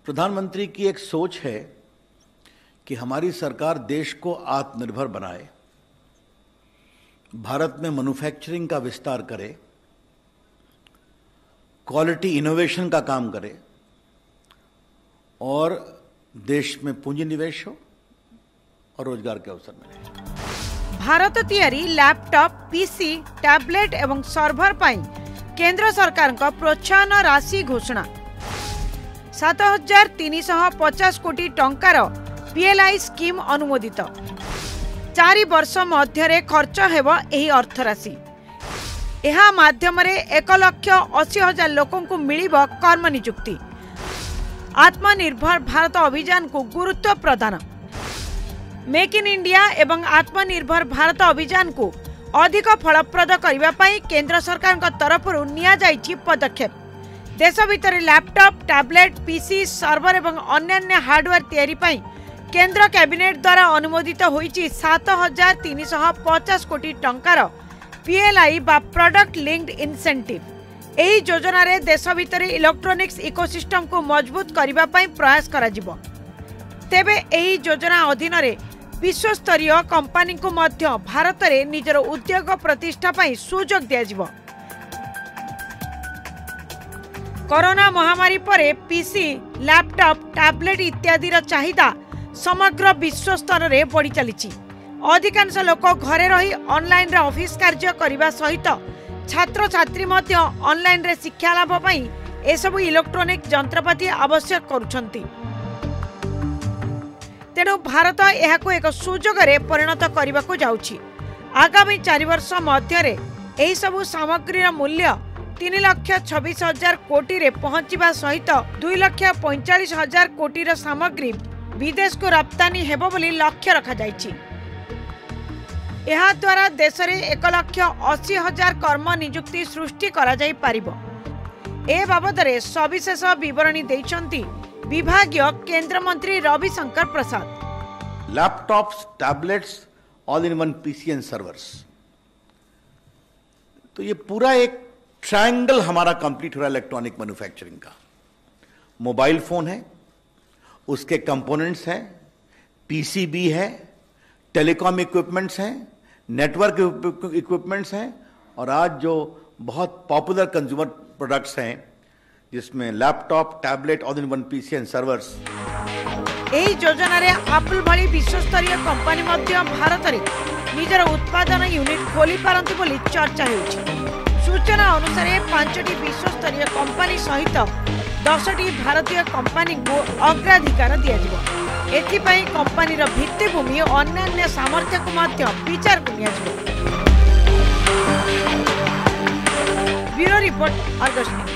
प्रधानमंत्री की एक सोच है कि हमारी सरकार देश को आत्मनिर्भर बनाए, भारत में मैन्युफैक्चरिंग का विस्तार करे, क्वालिटी इनोवेशन का काम करे और देश में पूंजी निवेश हो और रोजगार के अवसर मिले। भारत तैयारी लैपटॉप, पीसी, टैबलेट एवं सर्भर पाई केंद्र सरकार का प्रोत्साहन राशि घोषणा 7,350 कोटी टंकार पीएलआई स्कीम अनुमोदित। 4 वर्ष मध्य खर्च हेब एही अर्थराशि। यह माध्यम 1,80,000 लोकों को मिलिब कर्म नियुक्ति। आत्मनिर्भर भारत अभियान को गुरुत्व प्रदान। मेक इन इंडिया एवं आत्मनिर्भर भारत अभियान को अधिक फलप्रद करने पाई केंद्र सरकार तरफ निया जाइछि पदक्षेप। देश भितर लैपटॉप, टैबलेट, पीसी, सर्वर एवं अन्य हार्डवेयर तैयारी पाई केंद्र कैबिनेट द्वारा अनुमोदित होइछि 7,350 कोटी टंकार पीएलआई बा प्रोडक्ट लिंक्ड इंसेंटिव। एही योजना रे देश भितर इलेक्ट्रोनिक्स इकोसिस्टम को मजबूत करबा पाई प्रयास करा जिवो। तेबे एही योजना अधीन रे विश्वस्तरीय कंपनी को मध्य भारत रे निजर उद्योग प्रतिष्ठा पाई सुजोग दिया जिवो। कोरोना महामारी परे पीसी, लैपटॉप, टैबलेट इत्यादि चाहिदा समग्र विश्व स्तर रे बढ़ी चली। अधिकांश लोक घरे रही ऑनलाइन रे ऑफिस कार्य करने सहित छात्र छात्री मध्य ऑनलाइन रे शिक्षा लाभ पाई एसबु इलेक्ट्रोनिक जंत्रपाति आवश्यक करुछंती। तेणु भारत यहाको एक सुजोग रे परिणत करने को जाउछि। आगामी 4 वर्ष मध्य एही सबु सामग्री मूल्य 3,26,000 कोटी रे पहुंचवा सहित 2,45,000 कोटी सामग्री विदेश को रप्तानी हेबो बोली लक्ष्य रखा जाइछि। एहा द्वारा देश रे 1,80,000 कर्म नियुक्ति सृष्टि करा जाई पारिबो। ए बाबद रे सविशेष विवरणी दैछंती विभागीय केंद्र मंत्री Ravishankar Prasad. Laptops, tablets, all in one PC and servers, तो ये पूरा एक ट्रायंगल हमारा कंप्लीट हो रहा है इलेक्ट्रॉनिक मैन्युफैक्चरिंग का। मोबाइल फोन है, उसके कंपोनेंट्स हैं, पीसीबी है, टेलीकॉम इक्विपमेंट्स हैं, नेटवर्क इक्विपमेंट्स हैं और आज जो बहुत पॉपुलर कंज्यूमर प्रोडक्ट्स हैं जिसमें laptop, tablet, all in one PC and servers. एही योजना रे एप्पल भली विश्वस्तरीय कंपनी मध्य भारत रे निजर उत्पादन यूनिट खोली पारंती बोली चर्चा हेउछि। सूचना अनुसार 5टी विश्वस्तरीय कंपनी सहित 10टी भारतीय कंपनी को अग्राधिकार दिया। एथिपाई कंपनी भित्तिभूमि और अन्य सामर्थ्य को मध्य विचार को निया। Bureau report, Argus news.